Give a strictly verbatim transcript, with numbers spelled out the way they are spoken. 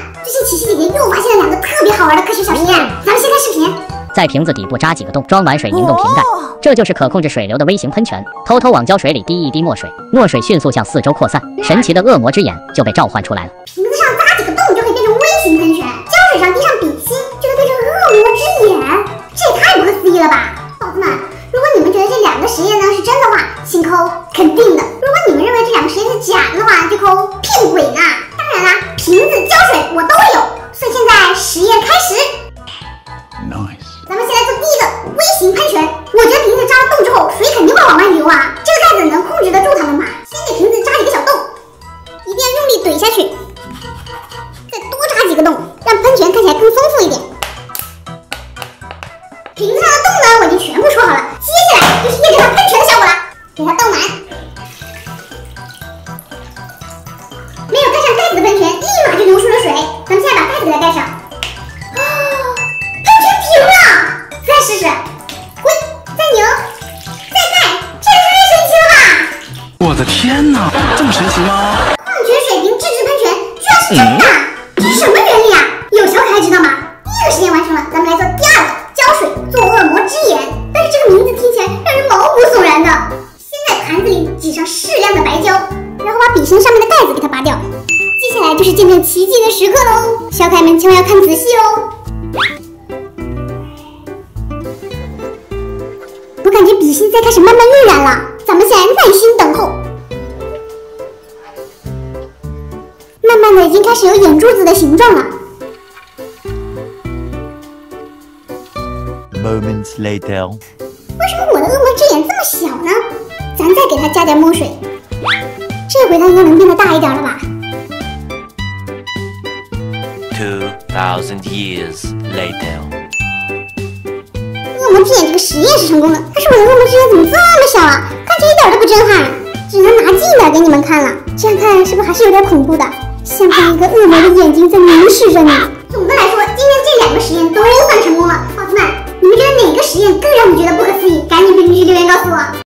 最近琪琪姐姐又发现了两个特别好玩的科学小实验，咱们先看视频。 在瓶子底部扎几个洞，装满水凝冻瓶盖，这就是可控制水流的微型喷泉。偷偷往胶水里滴一滴墨水，墨水迅速向四周扩散，神奇的恶魔之眼就被召唤出来了。 瓶子上扎几个洞就会变成微型喷泉，胶水上滴上笔芯就会变成恶魔之眼，这也太不可思议了吧！宝子们，如果你们觉得这两个实验呢是真的话，请扣肯定的；如果你们认为这两个实验是假的话，就扣骗鬼呢。当然啦，瓶子、胶水我都有，所以现在实验开始。 Nice。 咱们先来做第一个微型喷泉。我觉得瓶子扎了洞之后，水肯定会往外流啊。这个盖子能控制得住它们吗？先给瓶子扎几个小洞，一定要用力怼下去，再多扎几个洞，让喷泉看起来更丰富一点。瓶子上的洞呢，我已经全部戳好了，接下来就是验证它喷泉的效果了。给它倒满，没有盖上盖子的喷泉立马就流出了水。咱们现在把盖子给它盖上。再试试，滚，再拧，再盖，这也太神奇了吧！ 我的天哪，这么神奇吗？ 矿泉水瓶自制喷泉居然是真的，这是什么原理啊？有小可爱知道吗？第一个实验完成了，咱们来做第二个胶水做恶魔之眼。但是这个名字听起来让人毛骨悚然的。先在盘子里挤上适量的白胶，然后把笔芯上面的盖子给它拔掉。接下来就是见证奇迹的时刻喽，小可爱们千万要看仔细哦。我感觉笔芯在开始慢慢晕染了，咱们现在耐心等候。慢慢的，已经开始有眼珠子的形状了。 Moments later， 为什么我的恶魔之眼这么小呢？咱再给它加点墨水，这回它应该能变得大一点了吧 Two thousand years later。 恶魔之眼这个实验是成功的，但是我的恶魔之眼怎么这么小啊？看起来一点都不震撼，只能拿近点给你们看了。这样看是不是还是有点恐怖的？像看一个恶魔的眼睛在凝视着你。总的来说，今天这两个实验都